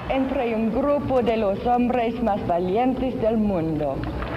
entre un grupo de los hombres más valientes del mundo.